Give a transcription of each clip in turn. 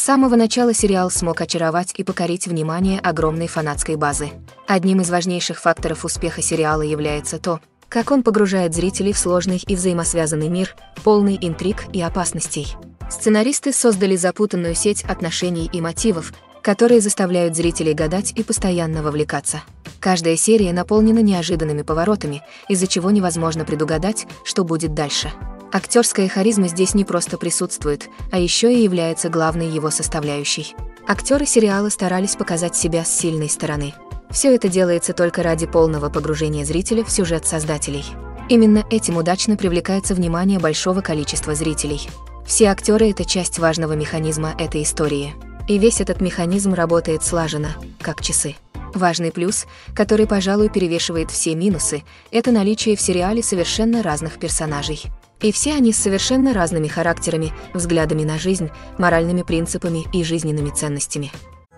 самого начала сериал смог очаровать и покорить внимание огромной фанатской базы. Одним из важнейших факторов успеха сериала является то, как он погружает зрителей в сложный и взаимосвязанный мир, полный интриг и опасностей. Сценаристы создали запутанную сеть отношений и мотивов, которые заставляют зрителей гадать и постоянно вовлекаться. Каждая серия наполнена неожиданными поворотами, из-за чего невозможно предугадать, что будет дальше. Актерская харизма здесь не просто присутствует, а еще и является главной его составляющей. Актеры сериала старались показать себя с сильной стороны. Все это делается только ради полного погружения зрителя в сюжет создателей. Именно этим удачно привлекается внимание большого количества зрителей. Все актеры — это часть важного механизма этой истории. И весь этот механизм работает слаженно, как часы. Важный плюс, который, пожалуй, перевешивает все минусы, это наличие в сериале совершенно разных персонажей. И все они с совершенно разными характерами, взглядами на жизнь, моральными принципами и жизненными ценностями.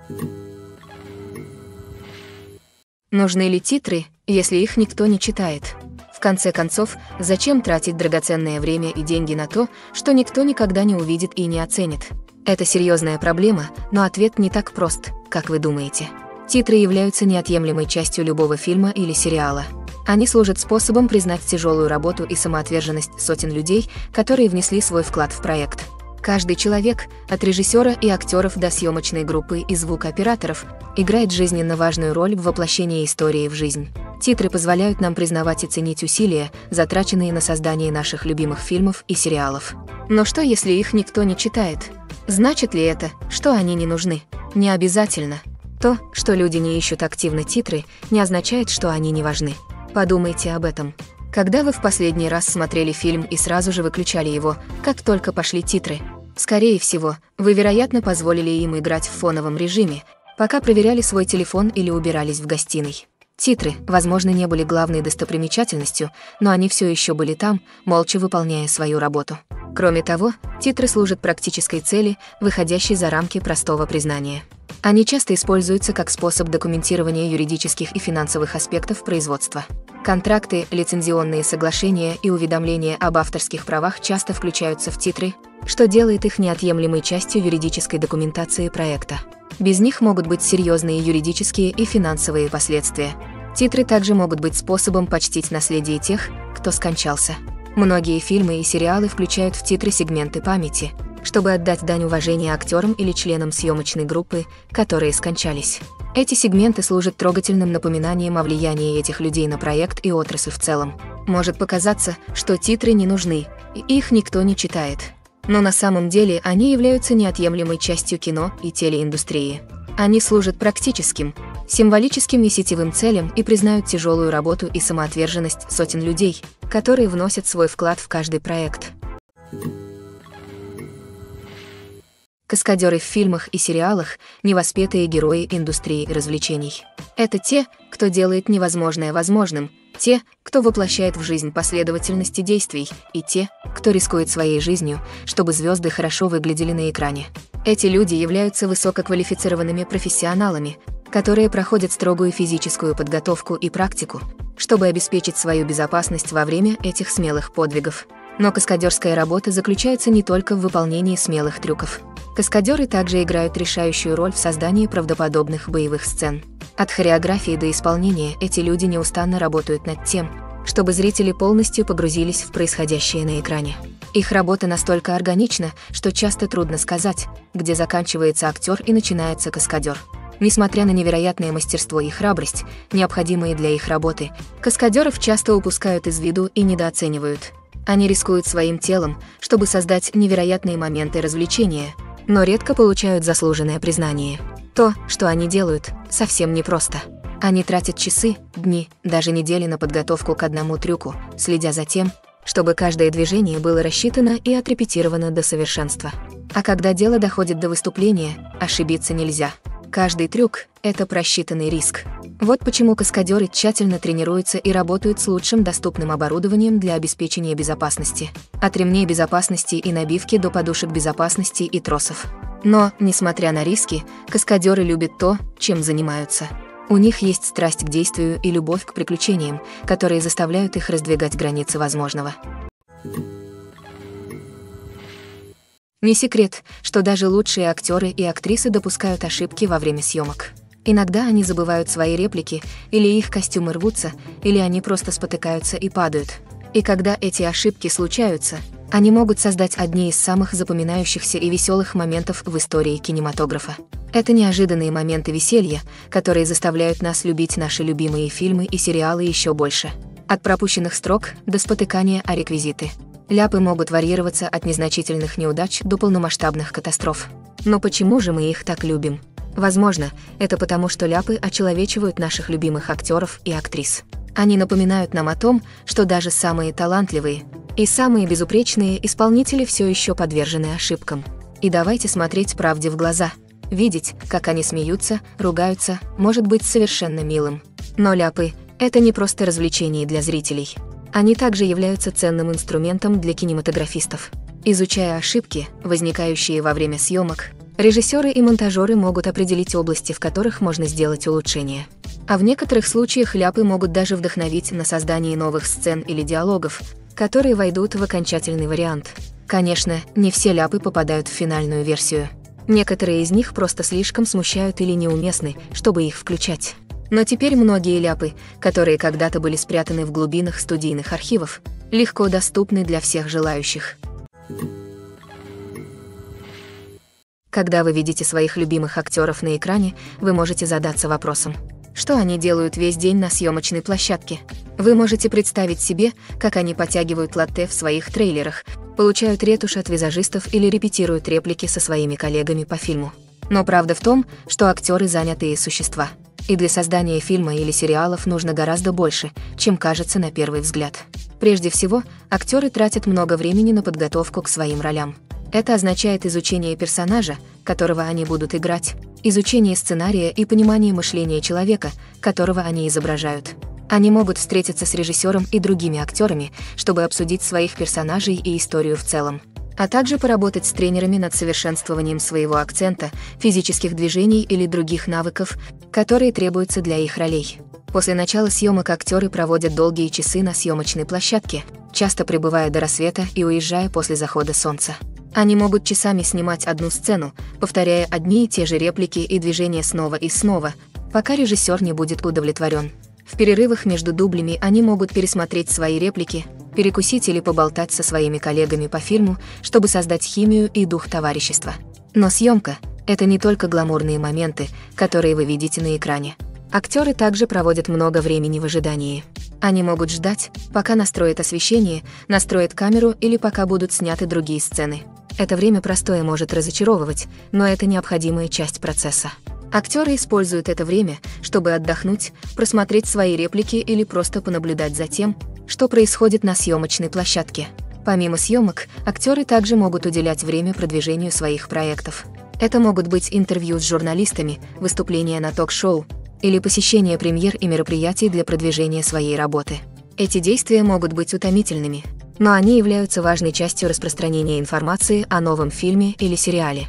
Нужны ли титры, если их никто не читает? В конце концов, зачем тратить драгоценное время и деньги на то, что никто никогда не увидит и не оценит? Это серьезная проблема, но ответ не так прост, как вы думаете. Титры являются неотъемлемой частью любого фильма или сериала. Они служат способом признать тяжелую работу и самоотверженность сотен людей, которые внесли свой вклад в проект. Каждый человек, от режиссера и актеров до съемочной группы и звукооператоров, играет жизненно важную роль в воплощении истории в жизнь. Титры позволяют нам признавать и ценить усилия, затраченные на создание наших любимых фильмов и сериалов. Но что, если их никто не читает? Значит ли это, что они не нужны? Не обязательно. То, что люди не ищут активно титры, не означает, что они не важны. Подумайте об этом. Когда вы в последний раз смотрели фильм и сразу же выключали его, как только пошли титры? Скорее всего, вы, вероятно, позволили им играть в фоновом режиме, пока проверяли свой телефон или убирались в гостиной. Титры, возможно, не были главной достопримечательностью, но они все еще были там, молча выполняя свою работу. Кроме того, титры служат практической цели, выходящей за рамки простого признания. Они часто используются как способ документирования юридических и финансовых аспектов производства. Контракты, лицензионные соглашения и уведомления об авторских правах часто включаются в титры, что делает их неотъемлемой частью юридической документации проекта. Без них могут быть серьезные юридические и финансовые последствия. Титры также могут быть способом почтить наследие тех, кто скончался. Многие фильмы и сериалы включают в титры сегменты памяти, чтобы отдать дань уважения актерам или членам съемочной группы, которые скончались. Эти сегменты служат трогательным напоминанием о влиянии этих людей на проект и отрасль в целом. Может показаться, что титры не нужны, и их никто не читает. Но на самом деле они являются неотъемлемой частью кино и телеиндустрии. Они служат практическим, символическим и сетевым целям и признают тяжелую работу и самоотверженность сотен людей, которые вносят свой вклад в каждый проект. Каскадеры в фильмах и сериалах – невоспетые герои индустрии развлечений. Это те, кто делает невозможное возможным, те, кто воплощает в жизнь последовательности действий, и те, кто рискует своей жизнью, чтобы звезды хорошо выглядели на экране. Эти люди являются высококвалифицированными профессионалами, которые проходят строгую физическую подготовку и практику, чтобы обеспечить свою безопасность во время этих смелых подвигов. Но каскадерская работа заключается не только в выполнении смелых трюков. Каскадеры также играют решающую роль в создании правдоподобных боевых сцен. От хореографии до исполнения эти люди неустанно работают над тем, чтобы зрители полностью погрузились в происходящее на экране. Их работа настолько органична, что часто трудно сказать, где заканчивается актер и начинается каскадер. Несмотря на невероятное мастерство и храбрость, необходимые для их работы, каскадеров часто упускают из виду и недооценивают. Они рискуют своим телом, чтобы создать невероятные моменты развлечения, но редко получают заслуженное признание. То, что они делают, совсем непросто. Они тратят часы, дни, даже недели на подготовку к одному трюку, следя за тем, чтобы каждое движение было рассчитано и отрепетировано до совершенства. А когда дело доходит до выступления, ошибиться нельзя. Каждый трюк – это просчитанный риск. Вот почему каскадеры тщательно тренируются и работают с лучшим доступным оборудованием для обеспечения безопасности. От ремней безопасности и набивки до подушек безопасности и тросов. Но, несмотря на риски, каскадеры любят то, чем занимаются. У них есть страсть к действию и любовь к приключениям, которые заставляют их раздвигать границы возможного. Не секрет, что даже лучшие актеры и актрисы допускают ошибки во время съемок. Иногда они забывают свои реплики, или их костюмы рвутся, или они просто спотыкаются и падают. И когда эти ошибки случаются, они могут создать одни из самых запоминающихся и веселых моментов в истории кинематографа. Это неожиданные моменты веселья, которые заставляют нас любить наши любимые фильмы и сериалы еще больше. От пропущенных строк до спотыкания о реквизиты. Ляпы могут варьироваться от незначительных неудач до полномасштабных катастроф. Но почему же мы их так любим? Возможно, это потому, что ляпы очеловечивают наших любимых актеров и актрис. Они напоминают нам о том, что даже самые талантливые и самые безупречные исполнители все еще подвержены ошибкам. И давайте смотреть правде в глаза. Видеть, как они смеются, ругаются, может быть совершенно милым. Но ляпы — это не просто развлечение для зрителей. Они также являются ценным инструментом для кинематографистов. Изучая ошибки, возникающие во время съемок, режиссеры и монтажеры могут определить области, в которых можно сделать улучшения. А в некоторых случаях ляпы могут даже вдохновить на создание новых сцен или диалогов, которые войдут в окончательный вариант. Конечно, не все ляпы попадают в финальную версию. Некоторые из них просто слишком смущают или неуместны, чтобы их включать. Но теперь многие ляпы, которые когда-то были спрятаны в глубинах студийных архивов, легко доступны для всех желающих. Когда вы видите своих любимых актеров на экране, вы можете задаться вопросом: что они делают весь день на съемочной площадке? Вы можете представить себе, как они потягивают латте в своих трейлерах, получают ретушь от визажистов или репетируют реплики со своими коллегами по фильму. Но правда в том, что актеры занятые существа. И для создания фильма или сериалов нужно гораздо больше, чем кажется на первый взгляд. Прежде всего, актеры тратят много времени на подготовку к своим ролям. Это означает изучение персонажа, которого они будут играть, изучение сценария и понимание мышления человека, которого они изображают. Они могут встретиться с режиссером и другими актерами, чтобы обсудить своих персонажей и историю в целом, а также поработать с тренерами над совершенствованием своего акцента, физических движений или других навыков, которые требуются для их ролей. После начала съемок актеры проводят долгие часы на съемочной площадке, часто пребывая до рассвета и уезжая после захода солнца. Они могут часами снимать одну сцену, повторяя одни и те же реплики и движения снова и снова, пока режиссер не будет удовлетворен. В перерывах между дублями они могут пересмотреть свои реплики, перекусить или поболтать со своими коллегами по фильму, чтобы создать химию и дух товарищества. Но съемка — это не только гламурные моменты, которые вы видите на экране. Актеры также проводят много времени в ожидании. Они могут ждать, пока настроят освещение, настроят камеру или пока будут сняты другие сцены. Это время простое может разочаровывать, но это необходимая часть процесса. Актеры используют это время, чтобы отдохнуть, просмотреть свои реплики или просто понаблюдать за тем, что происходит на съемочной площадке. Помимо съемок, актеры также могут уделять время продвижению своих проектов. Это могут быть интервью с журналистами, выступления на ток-шоу или посещение премьер и мероприятий для продвижения своей работы. Эти действия могут быть утомительными, но они являются важной частью распространения информации о новом фильме или сериале.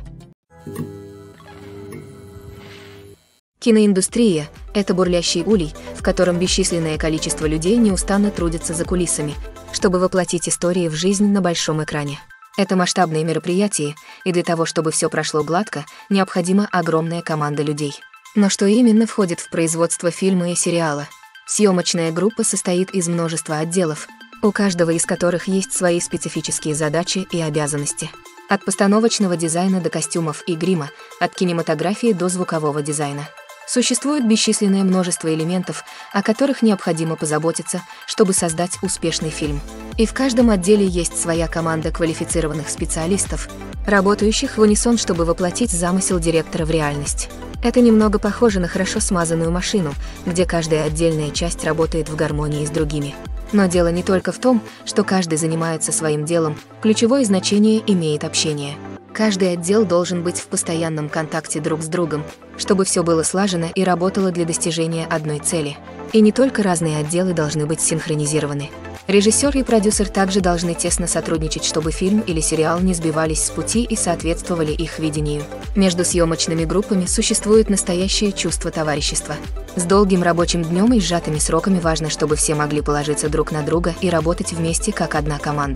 Киноиндустрия — это бурлящий улей, в котором бесчисленное количество людей неустанно трудятся за кулисами, чтобы воплотить истории в жизнь на большом экране. Это масштабные мероприятия, и для того, чтобы все прошло гладко, необходима огромная команда людей. Но что именно входит в производство фильма и сериала? Съемочная группа состоит из множества отделов, у каждого из которых есть свои специфические задачи и обязанности. От постановочного дизайна до костюмов и грима, от кинематографии до звукового дизайна. Существует бесчисленное множество элементов, о которых необходимо позаботиться, чтобы создать успешный фильм. И в каждом отделе есть своя команда квалифицированных специалистов, работающих в унисон, чтобы воплотить замысел директора в реальность. Это немного похоже на хорошо смазанную машину, где каждая отдельная часть работает в гармонии с другими. Но дело не только в том, что каждый занимается своим делом, ключевое значение имеет общение. Каждый отдел должен быть в постоянном контакте друг с другом, чтобы все было слажено и работало для достижения одной цели. И не только разные отделы должны быть синхронизированы. Режиссер и продюсер также должны тесно сотрудничать, чтобы фильм или сериал не сбивались с пути и соответствовали их видению. Между съемочными группами существует настоящее чувство товарищества. С долгим рабочим днем и сжатыми сроками важно, чтобы все могли положиться друг на друга и работать вместе как одна команда.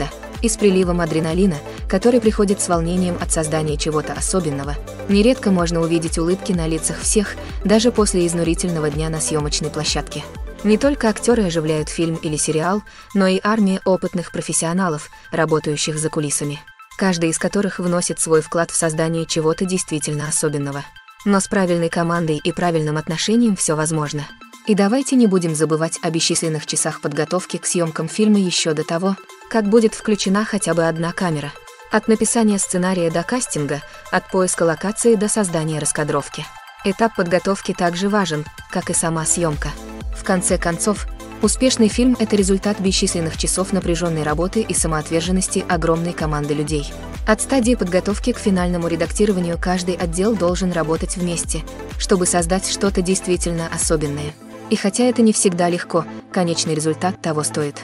и с приливом адреналина, который приходит с волнением от создания чего-то особенного. Нередко можно увидеть улыбки на лицах всех, даже после изнурительного дня на съемочной площадке. Не только актеры оживляют фильм или сериал, но и армия опытных профессионалов, работающих за кулисами, каждый из которых вносит свой вклад в создание чего-то действительно особенного. Но с правильной командой и правильным отношением все возможно. И давайте не будем забывать о бесчисленных часах подготовки к съемкам фильма еще до того, как будет включена хотя бы одна камера. От написания сценария до кастинга, от поиска локации до создания раскадровки. Этап подготовки также важен, как и сама съемка. В конце концов, успешный фильм – это результат бесчисленных часов напряженной работы и самоотверженности огромной команды людей. От стадии подготовки к финальному редактированию каждый отдел должен работать вместе, чтобы создать что-то действительно особенное. И хотя это не всегда легко, конечный результат того стоит.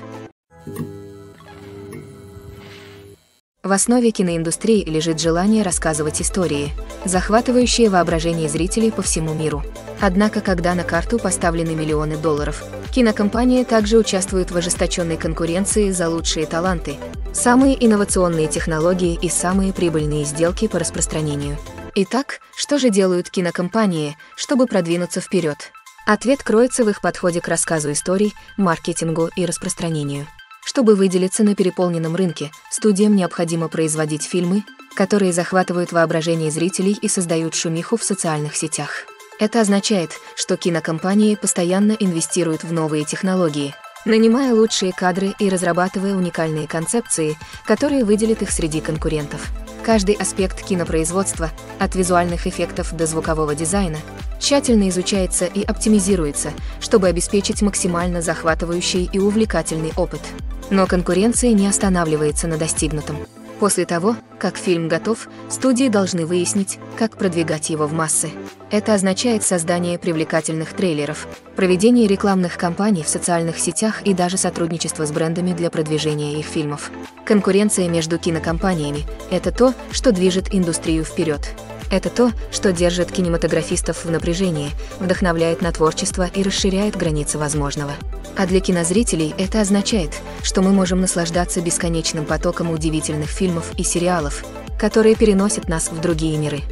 В основе киноиндустрии лежит желание рассказывать истории, захватывающие воображение зрителей по всему миру. Однако, когда на карту поставлены миллионы долларов, кинокомпании также участвуют в ожесточенной конкуренции за лучшие таланты, самые инновационные технологии и самые прибыльные сделки по распространению. Итак, что же делают кинокомпании, чтобы продвинуться вперед? Ответ кроется в их подходе к рассказу историй, маркетингу и распространению. Чтобы выделиться на переполненном рынке, студиям необходимо производить фильмы, которые захватывают воображение зрителей и создают шумиху в социальных сетях. Это означает, что кинокомпании постоянно инвестируют в новые технологии, нанимая лучшие кадры и разрабатывая уникальные концепции, которые выделят их среди конкурентов. Каждый аспект кинопроизводства, от визуальных эффектов до звукового дизайна, тщательно изучается и оптимизируется, чтобы обеспечить максимально захватывающий и увлекательный опыт. Но конкуренция не останавливается на достигнутом. После того, как фильм готов, студии должны выяснить, как продвигать его в массы. Это означает создание привлекательных трейлеров, проведение рекламных кампаний в социальных сетях и даже сотрудничество с брендами для продвижения их фильмов. Конкуренция между кинокомпаниями – это то, что движет индустрию вперед. Это то, что держит кинематографистов в напряжении, вдохновляет на творчество и расширяет границы возможного. А для кинозрителей это означает, что мы можем наслаждаться бесконечным потоком удивительных фильмов и сериалов, которые переносят нас в другие миры.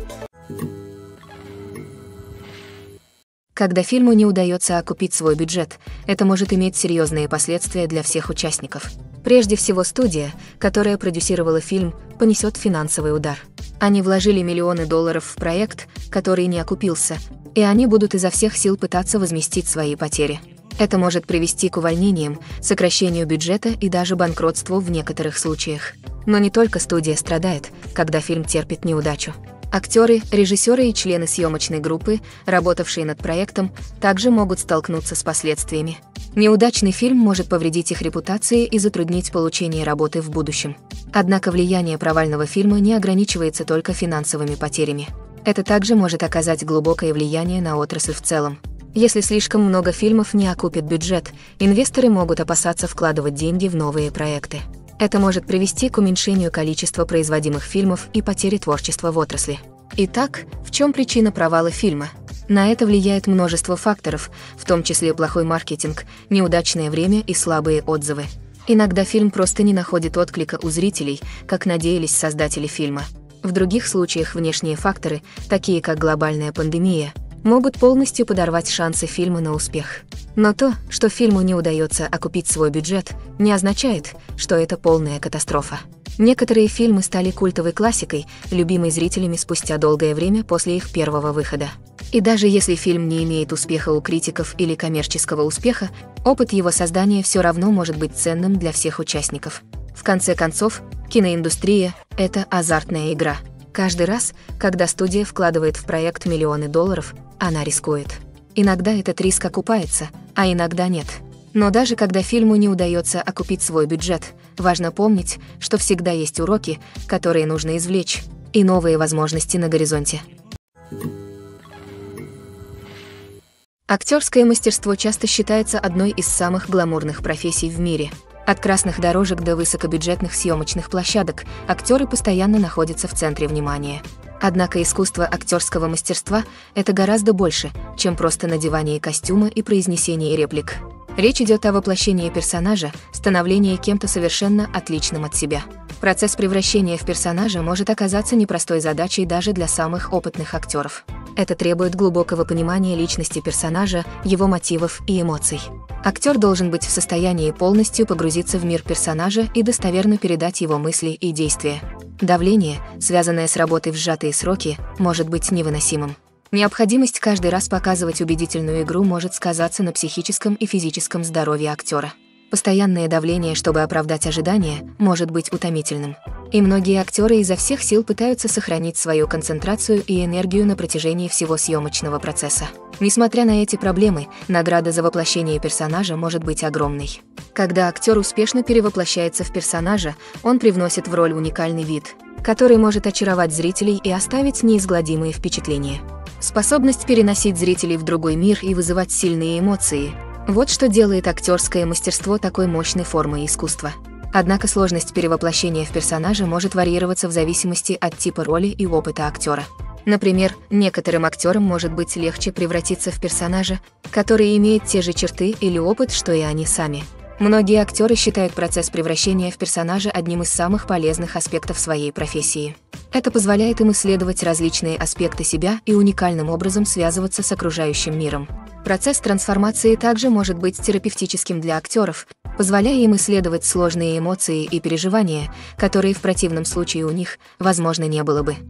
Когда фильму не удается окупить свой бюджет, это может иметь серьезные последствия для всех участников. Прежде всего, студия, которая продюсировала фильм, понесет финансовый удар. Они вложили миллионы долларов в проект, который не окупился, и они будут изо всех сил пытаться возместить свои потери. Это может привести к увольнениям, сокращению бюджета и даже банкротству в некоторых случаях. Но не только студия страдает, когда фильм терпит неудачу. Актеры, режиссеры и члены съемочной группы, работавшие над проектом, также могут столкнуться с последствиями. Неудачный фильм может повредить их репутации и затруднить получение работы в будущем. Однако влияние провального фильма не ограничивается только финансовыми потерями. Это также может оказать глубокое влияние на отрасль в целом. Если слишком много фильмов не окупит бюджет, инвесторы могут опасаться вкладывать деньги в новые проекты. Это может привести к уменьшению количества производимых фильмов и потере творчества в отрасли. Итак, в чем причина провала фильма? На это влияет множество факторов, в том числе плохой маркетинг, неудачное время и слабые отзывы. Иногда фильм просто не находит отклика у зрителей, как надеялись создатели фильма. В других случаях внешние факторы, такие как глобальная пандемия, могут полностью подорвать шансы фильма на успех. Но то, что фильму не удается окупить свой бюджет, не означает, что это полная катастрофа. Некоторые фильмы стали культовой классикой, любимой зрителями спустя долгое время после их первого выхода. И даже если фильм не имеет успеха у критиков или коммерческого успеха, опыт его создания все равно может быть ценным для всех участников. В конце концов, киноиндустрия – это азартная игра. Каждый раз, когда студия вкладывает в проект миллионы долларов, она рискует. Иногда этот риск окупается, а иногда нет. Но даже когда фильму не удается окупить свой бюджет, важно помнить, что всегда есть уроки, которые нужно извлечь, и новые возможности на горизонте. Актерское мастерство часто считается одной из самых гламурных профессий в мире. От красных дорожек до высокобюджетных съемочных площадок актеры постоянно находятся в центре внимания. Однако искусство актерского мастерства – это гораздо больше, чем просто надевание костюма и произнесение реплик. Речь идет о воплощении персонажа, становлении кем-то совершенно отличным от себя. Процесс превращения в персонажа может оказаться непростой задачей даже для самых опытных актеров. Это требует глубокого понимания личности персонажа, его мотивов и эмоций. Актер должен быть в состоянии полностью погрузиться в мир персонажа и достоверно передать его мысли и действия. Давление, связанное с работой в сжатые сроки, может быть невыносимым. Необходимость каждый раз показывать убедительную игру может сказаться на психическом и физическом здоровье актера. Постоянное давление, чтобы оправдать ожидания, может быть утомительным. И многие актеры изо всех сил пытаются сохранить свою концентрацию и энергию на протяжении всего съемочного процесса. Несмотря на эти проблемы, награда за воплощение персонажа может быть огромной. Когда актер успешно перевоплощается в персонажа, он привносит в роль уникальный вид, который может очаровать зрителей и оставить неизгладимые впечатления. Способность переносить зрителей в другой мир и вызывать сильные эмоции – вот что делает актерское мастерство такой мощной формой искусства. Однако сложность перевоплощения в персонажа может варьироваться в зависимости от типа роли и опыта актера. Например, некоторым актерам может быть легче превратиться в персонажа, который имеет те же черты или опыт, что и они сами. Многие актеры считают процесс превращения в персонажа одним из самых полезных аспектов своей профессии. Это позволяет им исследовать различные аспекты себя и уникальным образом связываться с окружающим миром. Процесс трансформации также может быть терапевтическим для актеров, позволяя им исследовать сложные эмоции и переживания, которые в противном случае у них, возможно, не было бы.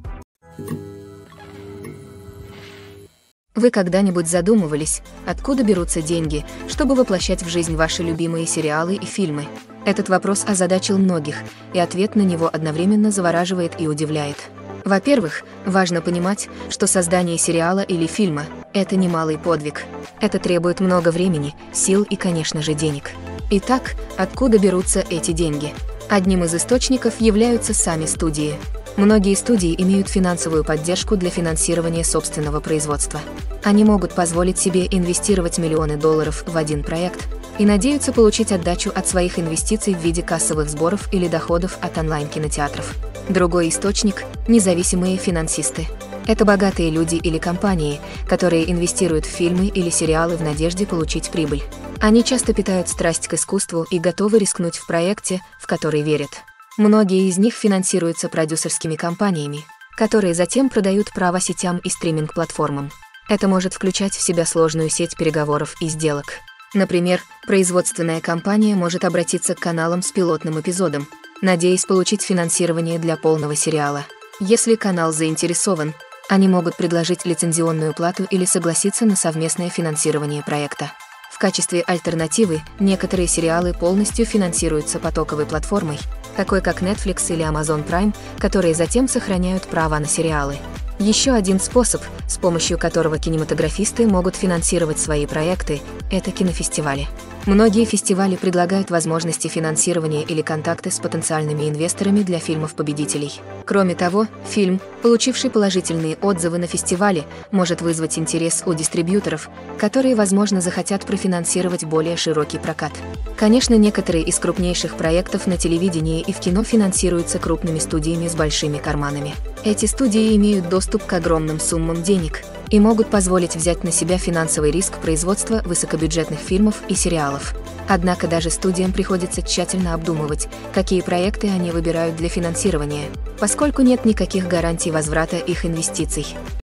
Вы когда-нибудь задумывались, откуда берутся деньги, чтобы воплощать в жизнь ваши любимые сериалы и фильмы? Этот вопрос озадачил многих, и ответ на него одновременно завораживает и удивляет. Во-первых, важно понимать, что создание сериала или фильма – это немалый подвиг. Это требует много времени, сил и, конечно же, денег. Итак, откуда берутся эти деньги? Одним из источников являются сами студии. Многие студии имеют финансовую поддержку для финансирования собственного производства. Они могут позволить себе инвестировать миллионы долларов в один проект и надеются получить отдачу от своих инвестиций в виде кассовых сборов или доходов от онлайн-кинотеатров. Другой источник – независимые финансисты. Это богатые люди или компании, которые инвестируют в фильмы или сериалы в надежде получить прибыль. Они часто питают страсть к искусству и готовы рискнуть в проекте, в который верят. Многие из них финансируются продюсерскими компаниями, которые затем продают права сетям и стриминг-платформам. Это может включать в себя сложную сеть переговоров и сделок. Например, производственная компания может обратиться к каналам с пилотным эпизодом, надеясь получить финансирование для полного сериала. Если канал заинтересован, они могут предложить лицензионную плату или согласиться на совместное финансирование проекта. В качестве альтернативы некоторые сериалы полностью финансируются потоковой платформой, такой как Netflix или Amazon Prime, которые затем сохраняют права на сериалы. Еще один способ, с помощью которого кинематографисты могут финансировать свои проекты, это кинофестивали. Многие фестивали предлагают возможности финансирования или контакты с потенциальными инвесторами для фильмов-победителей. Кроме того, фильм, получивший положительные отзывы на фестивале, может вызвать интерес у дистрибьюторов, которые, возможно, захотят профинансировать более широкий прокат. Конечно, некоторые из крупнейших проектов на телевидении и в кино финансируются крупными студиями с большими карманами. Эти студии имеют доступ к огромным суммам денег и могут позволить взять на себя финансовый риск производства высокобюджетных фильмов и сериалов. Однако даже студиям приходится тщательно обдумывать, какие проекты они выбирают для финансирования, поскольку нет никаких гарантий возврата их инвестиций.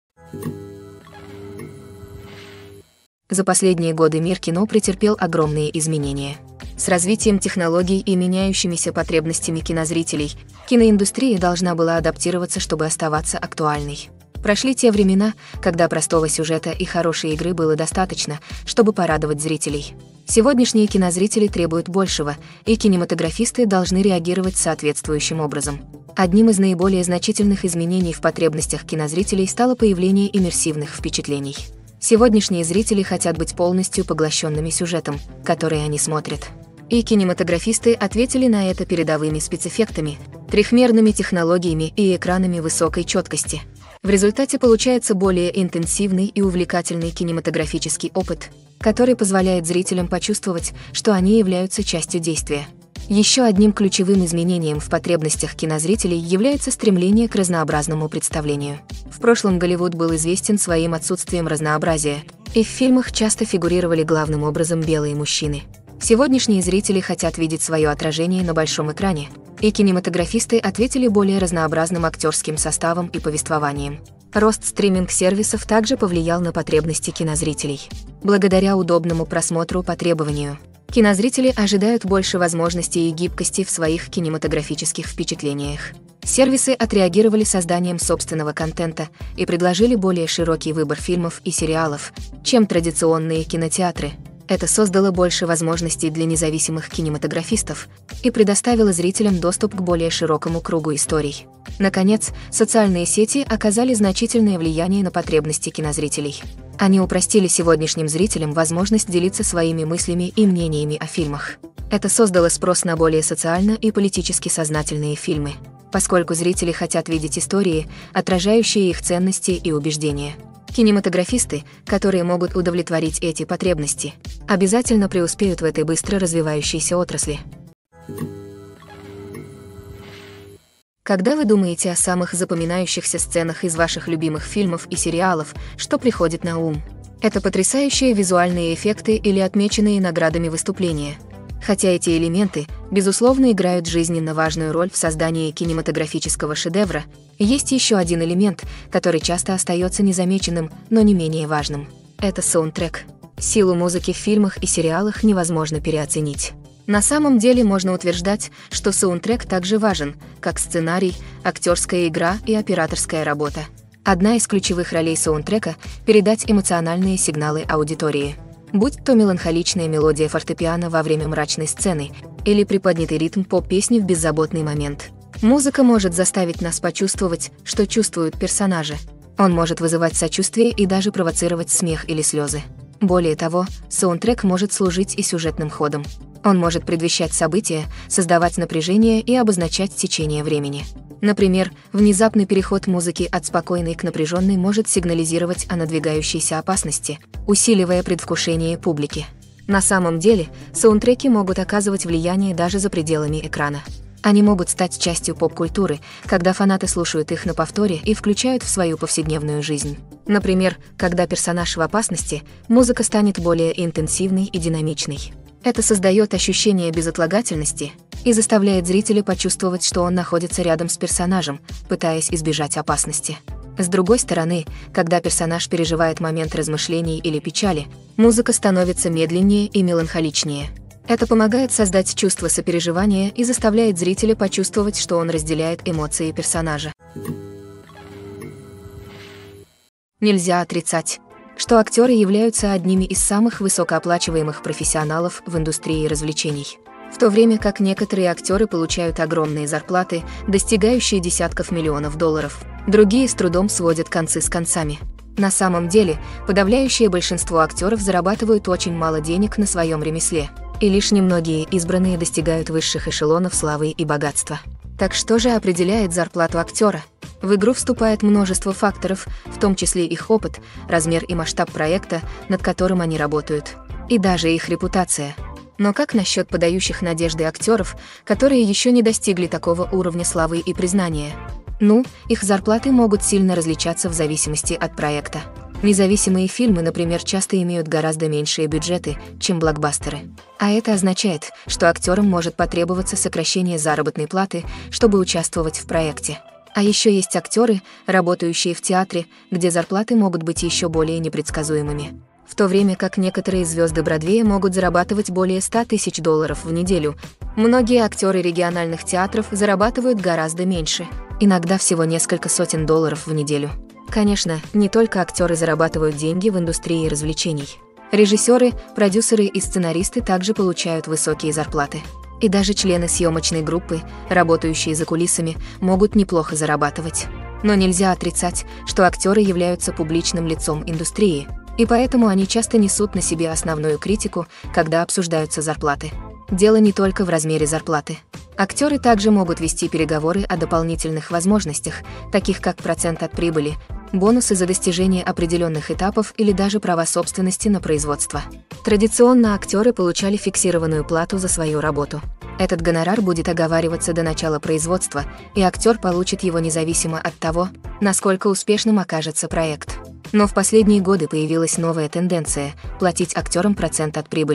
За последние годы мир кино претерпел огромные изменения. С развитием технологий и меняющимися потребностями кинозрителей, киноиндустрия должна была адаптироваться, чтобы оставаться актуальной. Прошли те времена, когда простого сюжета и хорошей игры было достаточно, чтобы порадовать зрителей. Сегодняшние кинозрители требуют большего, и кинематографисты должны реагировать соответствующим образом. Одним из наиболее значительных изменений в потребностях кинозрителей стало появление иммерсивных впечатлений. Сегодняшние зрители хотят быть полностью поглощенными сюжетом, который они смотрят. И кинематографисты ответили на это передовыми спецэффектами, трехмерными технологиями и экранами высокой четкости. В результате получается более интенсивный и увлекательный кинематографический опыт, который позволяет зрителям почувствовать, что они являются частью действия. Еще одним ключевым изменением в потребностях кинозрителей является стремление к разнообразному представлению. В прошлом Голливуд был известен своим отсутствием разнообразия, и в фильмах часто фигурировали главным образом белые мужчины. Сегодняшние зрители хотят видеть свое отражение на большом экране, и кинематографисты ответили более разнообразным актерским составом и повествованием. Рост стриминг-сервисов также повлиял на потребности кинозрителей. Благодаря удобному просмотру по требованию, кинозрители ожидают больше возможностей и гибкости в своих кинематографических впечатлениях. Сервисы отреагировали созданием собственного контента и предложили более широкий выбор фильмов и сериалов, чем традиционные кинотеатры. Это создало больше возможностей для независимых кинематографистов и предоставило зрителям доступ к более широкому кругу историй. Наконец, социальные сети оказали значительное влияние на потребности кинозрителей. Они упростили сегодняшним зрителям возможность делиться своими мыслями и мнениями о фильмах. Это создало спрос на более социально и политически сознательные фильмы, поскольку зрители хотят видеть истории, отражающие их ценности и убеждения. Кинематографисты, которые могут удовлетворить эти потребности, обязательно преуспеют в этой быстро развивающейся отрасли. Когда вы думаете о самых запоминающихся сценах из ваших любимых фильмов и сериалов, что приходит на ум? Это потрясающие визуальные эффекты или отмеченные наградами выступления. Хотя эти элементы, безусловно, играют жизненно важную роль в создании кинематографического шедевра, есть еще один элемент, который часто остается незамеченным, но не менее важным. Это саундтрек. Силу музыки в фильмах и сериалах невозможно переоценить. На самом деле можно утверждать, что саундтрек также важен, как сценарий, актерская игра и операторская работа. Одна из ключевых ролей саундтрека – передать эмоциональные сигналы аудитории. Будь то меланхоличная мелодия фортепиано во время мрачной сцены или приподнятый ритм поп-песни в беззаботный момент. Музыка может заставить нас почувствовать, что чувствуют персонажи. Он может вызывать сочувствие и даже провоцировать смех или слезы. Более того, саундтрек может служить и сюжетным ходом. Он может предвещать события, создавать напряжение и обозначать течение времени. Например, внезапный переход музыки от спокойной к напряженной может сигнализировать о надвигающейся опасности, усиливая предвкушение публики. На самом деле, саундтреки могут оказывать влияние даже за пределами экрана. Они могут стать частью поп-культуры, когда фанаты слушают их на повторе и включают в свою повседневную жизнь. Например, когда персонаж в опасности, музыка станет более интенсивной и динамичной. Это создает ощущение безотлагательности и заставляет зрителя почувствовать, что он находится рядом с персонажем, пытаясь избежать опасности. С другой стороны, когда персонаж переживает момент размышлений или печали, музыка становится медленнее и меланхоличнее. Это помогает создать чувство сопереживания и заставляет зрителя почувствовать, что он разделяет эмоции персонажа. Нельзя отрицать, что актеры являются одними из самых высокооплачиваемых профессионалов в индустрии развлечений. В то время как некоторые актеры получают огромные зарплаты, достигающие десятков миллионов долларов, другие с трудом сводят концы с концами. На самом деле, подавляющее большинство актеров зарабатывают очень мало денег на своем ремесле, и лишь немногие избранные достигают высших эшелонов славы и богатства. Так что же определяет зарплату актера? В игру вступает множество факторов, в том числе их опыт, размер и масштаб проекта, над которым они работают, и даже их репутация. Но как насчет подающих надежды актеров, которые еще не достигли такого уровня славы и признания? Их зарплаты могут сильно различаться в зависимости от проекта. Независимые фильмы, например, часто имеют гораздо меньшие бюджеты, чем блокбастеры. А это означает, что актерам может потребоваться сокращение заработной платы, чтобы участвовать в проекте. А еще есть актеры, работающие в театре, где зарплаты могут быть еще более непредсказуемыми. В то время как некоторые звезды Бродвея могут зарабатывать более $100 тысяч в неделю, многие актеры региональных театров зарабатывают гораздо меньше, иногда всего несколько сотен долларов в неделю. Конечно, не только актеры зарабатывают деньги в индустрии развлечений. Режиссеры, продюсеры и сценаристы также получают высокие зарплаты. И даже члены съемочной группы, работающие за кулисами, могут неплохо зарабатывать. Но нельзя отрицать, что актеры являются публичным лицом индустрии, и поэтому они часто несут на себе основную критику, когда обсуждаются зарплаты. Дело не только в размере зарплаты. Актеры также могут вести переговоры о дополнительных возможностях, таких как процент от прибыли, бонусы за достижение определенных этапов или даже права собственности на производство. Традиционно актеры получали фиксированную плату за свою работу. Этот гонорар будет оговариваться до начала производства, и актер получит его независимо от того, насколько успешным окажется проект. Но в последние годы появилась новая тенденция – платить актерам процент от прибыли.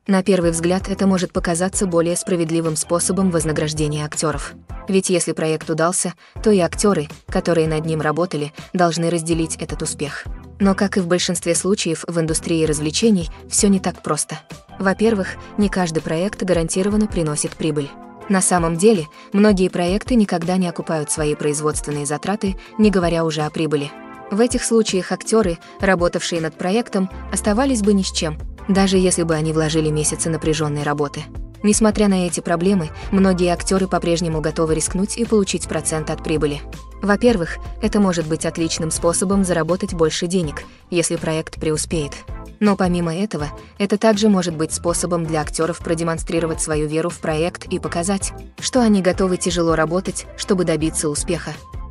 На первый взгляд это может показаться более справедливым способом вознаграждения актеров. Ведь если проект удался, то и актеры, которые над ним работали, должны разделить этот успех. Но, как и в большинстве случаев в индустрии развлечений, все не так просто. Во-первых, не каждый проект гарантированно приносит прибыль. На самом деле, многие проекты никогда не окупают свои производственные затраты, не говоря уже о прибыли. В этих случаях актеры, работавшие над проектом, оставались бы ни с чем, даже если бы они вложили месяцы напряженной работы. Несмотря на эти проблемы, многие актеры по-прежнему готовы рискнуть и получить процент от прибыли. Во-первых, это может быть отличным способом заработать больше денег, если проект преуспеет. Но помимо этого, это также может быть способом для актеров продемонстрировать свою веру в проект и показать, что они готовы тяжело работать, чтобы добиться успеха.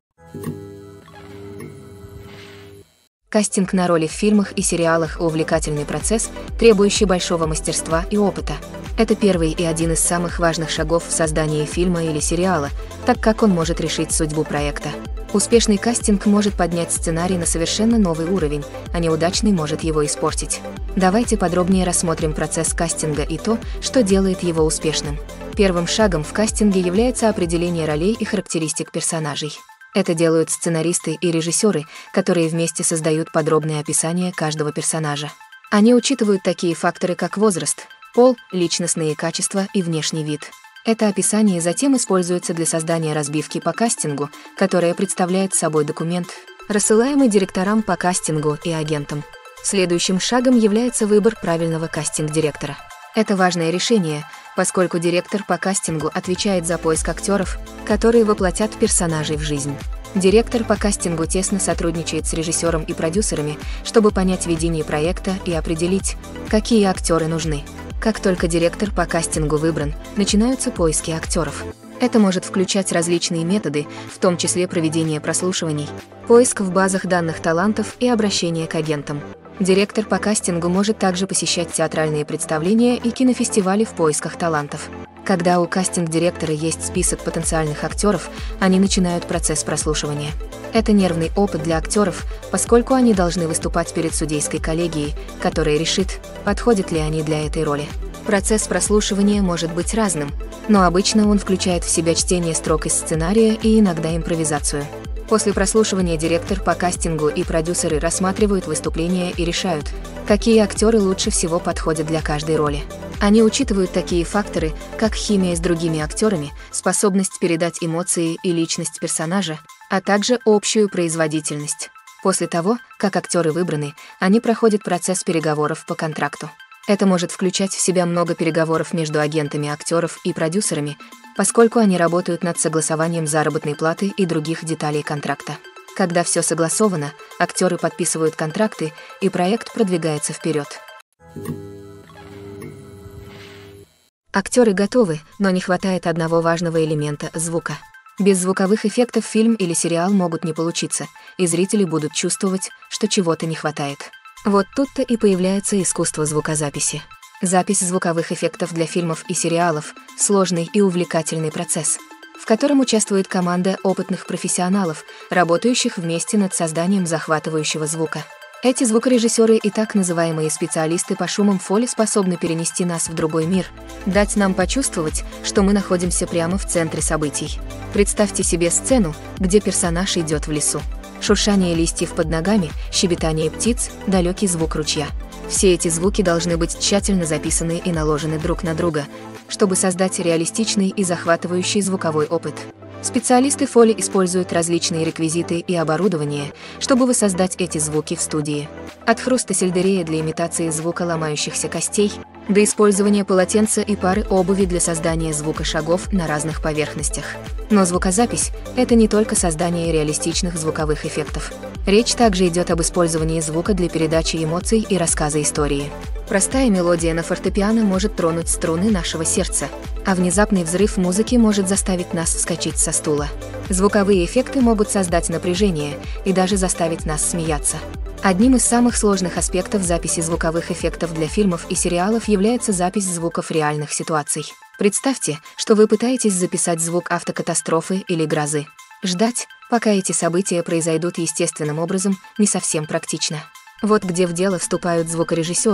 Кастинг на роли в фильмах и сериалах – увлекательный процесс, требующий большого мастерства и опыта. Это первый и один из самых важных шагов в создании фильма или сериала, так как он может решить судьбу проекта. Успешный кастинг может поднять сценарий на совершенно новый уровень, а неудачный может его испортить. Давайте подробнее рассмотрим процесс кастинга и то, что делает его успешным. Первым шагом в кастинге является определение ролей и характеристик персонажей. Это делают сценаристы и режиссеры, которые вместе создают подробное описание каждого персонажа. Они учитывают такие факторы, как возраст, пол, личностные качества и внешний вид. Это описание затем используется для создания разбивки по кастингу, которая представляет собой документ, рассылаемый директорам по кастингу и агентам. Следующим шагом является выбор правильного кастинг-директора. Это важное решение, поскольку директор по кастингу отвечает за поиск актеров, которые воплотят персонажей в жизнь. Директор по кастингу тесно сотрудничает с режиссером и продюсерами, чтобы понять видение проекта и определить, какие актеры нужны. Как только директор по кастингу выбран, начинаются поиски актеров. Это может включать различные методы, в том числе проведение прослушиваний, поиск в базах данных талантов и обращение к агентам. Директор по кастингу может также посещать театральные представления и кинофестивали в поисках талантов. Когда у кастинг-директора есть список потенциальных актеров, они начинают процесс прослушивания. Это нервный опыт для актеров, поскольку они должны выступать перед судейской коллегией, которая решит, подходят ли они для этой роли. Процесс прослушивания может быть разным, но обычно он включает в себя чтение строк из сценария и иногда импровизацию. После прослушивания директор по кастингу и продюсеры рассматривают выступления и решают, какие актеры лучше всего подходят для каждой роли. Они учитывают такие факторы, как химия с другими актерами, способность передать эмоции и личность персонажа, а также общую производительность. После того, как актеры выбраны, они проходят процесс переговоров по контракту. Это может включать в себя много переговоров между агентами актеров и продюсерами, поскольку они работают над согласованием заработной платы и других деталей контракта. Когда все согласовано, актеры подписывают контракты, и проект продвигается вперед. Актеры готовы, но не хватает одного важного элемента — звука. Без звуковых эффектов фильм или сериал могут не получиться, и зрители будут чувствовать, что чего-то не хватает. Вот тут-то и появляется искусство звукозаписи. Запись звуковых эффектов для фильмов и сериалов — сложный и увлекательный процесс, в котором участвует команда опытных профессионалов, работающих вместе над созданием захватывающего звука. Эти звукорежиссеры и так называемые специалисты по шумам фоли способны перенести нас в другой мир, дать нам почувствовать, что мы находимся прямо в центре событий. Представьте себе сцену, где персонаж идет в лесу. Шуршание листьев под ногами, щебетание птиц, далекий звук ручья. Все эти звуки должны быть тщательно записаны и наложены друг на друга, чтобы создать реалистичный и захватывающий звуковой опыт. Специалисты фоли используют различные реквизиты и оборудование, чтобы воссоздать эти звуки в студии. От хруста сельдерея для имитации звука ломающихся костей до использования полотенца и пары обуви для создания звука шагов на разных поверхностях. Но звукозапись — это не только создание реалистичных звуковых эффектов. Речь также идет об использовании звука для передачи эмоций и рассказа истории. Простая мелодия на фортепиано может тронуть струны нашего сердца, а внезапный взрыв музыки может заставить нас вскочить со стула. Звуковые эффекты могут создать напряжение и даже заставить нас смеяться. Одним из самых сложных аспектов записи звуковых эффектов для фильмов и сериалов является запись звуков реальных ситуаций. Представьте, что вы пытаетесь записать звук автокатастрофы или грозы. Ждать, пока эти события произойдут естественным образом, не совсем практично. Вот где в дело вступают звукорежиссеры.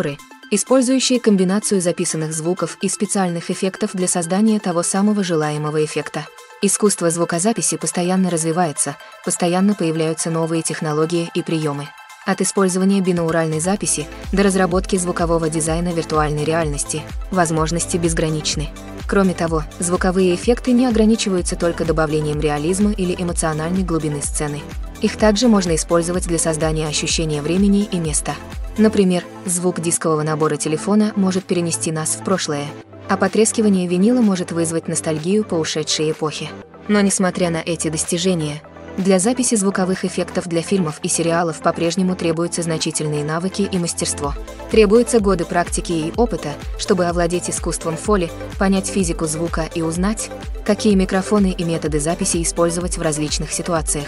использующие комбинацию записанных звуков и специальных эффектов для создания того самого желаемого эффекта. Искусство звукозаписи постоянно развивается, постоянно появляются новые технологии и приемы. От использования бинауральной записи до разработки звукового дизайна виртуальной реальности возможности безграничны. Кроме того, звуковые эффекты не ограничиваются только добавлением реализма или эмоциональной глубины сцены. Их также можно использовать для создания ощущения времени и места. Например, звук дискового набора телефона может перенести нас в прошлое, а потрескивание винила может вызвать ностальгию по ушедшей эпохе. Но несмотря на эти достижения, для записи звуковых эффектов для фильмов и сериалов по-прежнему требуются значительные навыки и мастерство. Требуются годы практики и опыта, чтобы овладеть искусством фоли, понять физику звука и узнать, какие микрофоны и методы записи использовать в различных ситуациях.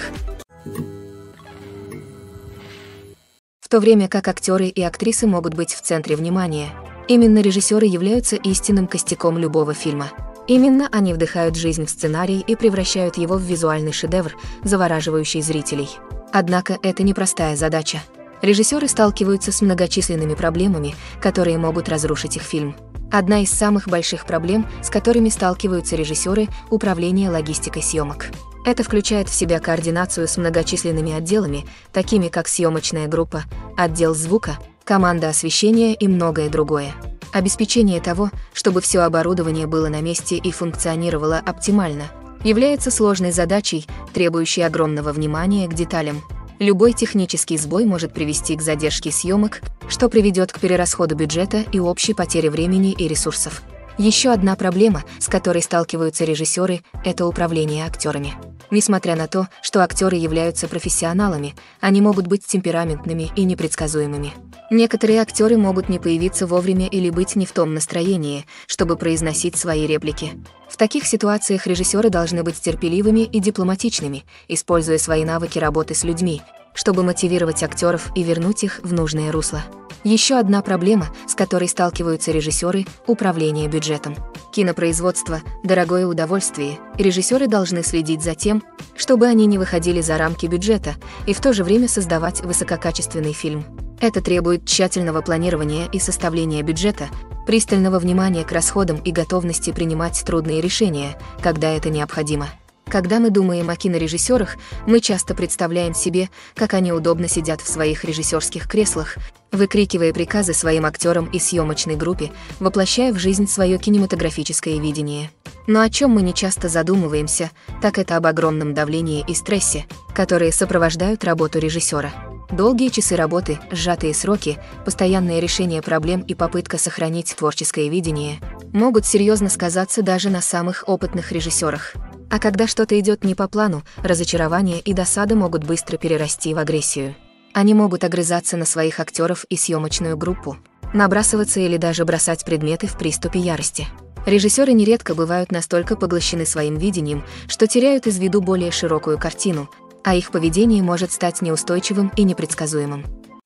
В то время как актеры и актрисы могут быть в центре внимания, именно режиссеры являются истинным костяком любого фильма. Именно они вдыхают жизнь в сценарий и превращают его в визуальный шедевр, завораживающий зрителей. Однако это непростая задача. Режиссеры сталкиваются с многочисленными проблемами, которые могут разрушить их фильм. Одна из самых больших проблем, с которыми сталкиваются режиссеры – управление логистикой съемок. Это включает в себя координацию с многочисленными отделами, такими как съемочная группа, отдел звука, команда освещения и многое другое. Обеспечение того, чтобы все оборудование было на месте и функционировало оптимально, является сложной задачей, требующей огромного внимания к деталям. Любой технический сбой может привести к задержке съемок, что приведет к перерасходу бюджета и общей потере времени и ресурсов. Еще одна проблема, с которой сталкиваются режиссеры, это управление актерами. Несмотря на то, что актеры являются профессионалами, они могут быть темпераментными и непредсказуемыми. Некоторые актеры могут не появиться вовремя или быть не в том настроении, чтобы произносить свои реплики. В таких ситуациях режиссеры должны быть терпеливыми и дипломатичными, используя свои навыки работы с людьми, чтобы мотивировать актеров и вернуть их в нужное русло. Еще одна проблема, с которой сталкиваются режиссеры – управление бюджетом. Кинопроизводство – дорогое удовольствие, и режиссеры должны следить за тем, чтобы они не выходили за рамки бюджета и в то же время создавать высококачественный фильм. Это требует тщательного планирования и составления бюджета, пристального внимания к расходам и готовности принимать трудные решения, когда это необходимо. Когда мы думаем о кинорежиссерах, мы часто представляем себе, как они удобно сидят в своих режиссерских креслах, выкрикивая приказы своим актерам и съемочной группе, воплощая в жизнь свое кинематографическое видение. Но о чем мы не часто задумываемся, так это об огромном давлении и стрессе, которые сопровождают работу режиссера. Долгие часы работы, сжатые сроки, постоянное решение проблем и попытка сохранить творческое видение могут серьезно сказаться даже на самых опытных режиссерах. А когда что-то идет не по плану, разочарование и досада могут быстро перерасти в агрессию. Они могут огрызаться на своих актеров и съемочную группу, набрасываться или даже бросать предметы в приступе ярости. Режиссеры нередко бывают настолько поглощены своим видением, что теряют из виду более широкую картину, а их поведение может стать неустойчивым и непредсказуемым.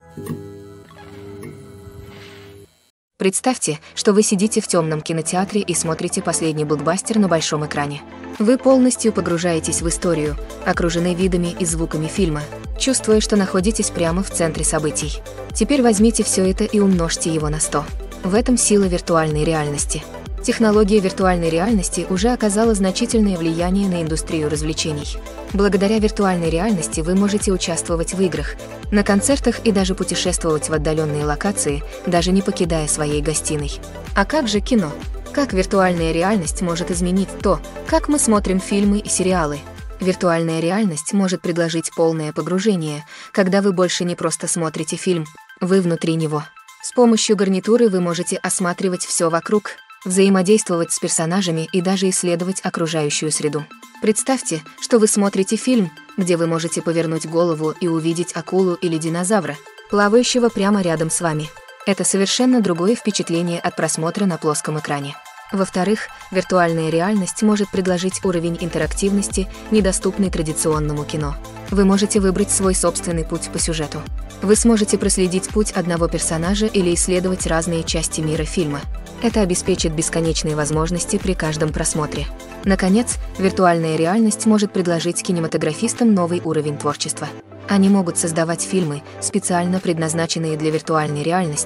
Представьте, что вы сидите в темном кинотеатре и смотрите последний блокбастер на большом экране. Вы полностью погружаетесь в историю, окружены видами и звуками фильма, чувствуя, что находитесь прямо в центре событий. Теперь возьмите все это и умножьте его на 100. В этом сила виртуальной реальности. Технология виртуальной реальности уже оказала значительное влияние на индустрию развлечений. Благодаря виртуальной реальности вы можете участвовать в играх, на концертах и даже путешествовать в отдаленные локации, даже не покидая своей гостиной. А как же кино? Как виртуальная реальность может изменить то, как мы смотрим фильмы и сериалы? Виртуальная реальность может предложить полное погружение, когда вы больше не просто смотрите фильм, вы внутри него. С помощью гарнитуры вы можете осматривать все вокруг, взаимодействовать с персонажами и даже исследовать окружающую среду. Представьте, что вы смотрите фильм, где вы можете повернуть голову и увидеть акулу или динозавра, плавающего прямо рядом с вами. Это совершенно другое впечатление от просмотра на плоском экране. Во-вторых, виртуальная реальность может предложить уровень интерактивности, недоступный традиционному кино. Вы можете выбрать свой собственный путь по сюжету. Вы сможете проследить путь одного персонажа или исследовать разные части мира фильма. Это обеспечит бесконечные возможности при каждом просмотре. Наконец, виртуальная реальность может предложить кинематографистам новый уровень творчества. Они могут создавать фильмы, специально предназначенные для виртуальной реальности,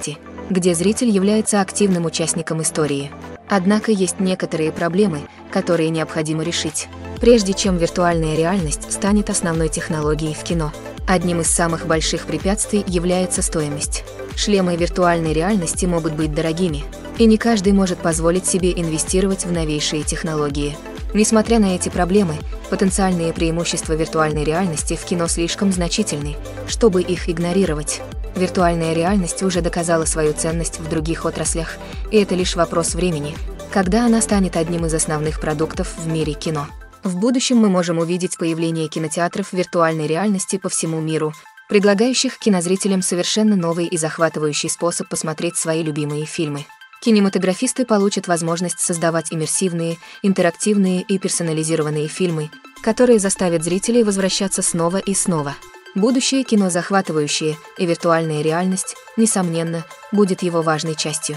где зритель является активным участником истории. Однако есть некоторые проблемы, которые необходимо решить, прежде чем виртуальная реальность станет основной технологией в кино. Одним из самых больших препятствий является стоимость. Шлемы виртуальной реальности могут быть дорогими, и не каждый может позволить себе инвестировать в новейшие технологии. Несмотря на эти проблемы, потенциальные преимущества виртуальной реальности в кино слишком значительны, чтобы их игнорировать. Виртуальная реальность уже доказала свою ценность в других отраслях, и это лишь вопрос времени, когда она станет одним из основных продуктов в мире кино. В будущем мы можем увидеть появление кинотеатров виртуальной реальности по всему миру, предлагающих кинозрителям совершенно новый и захватывающий способ посмотреть свои любимые фильмы. Кинематографисты получат возможность создавать иммерсивные, интерактивные и персонализированные фильмы, которые заставят зрителей возвращаться снова и снова. Будущее кино захватывающее, и виртуальная реальность, несомненно, будет его важной частью.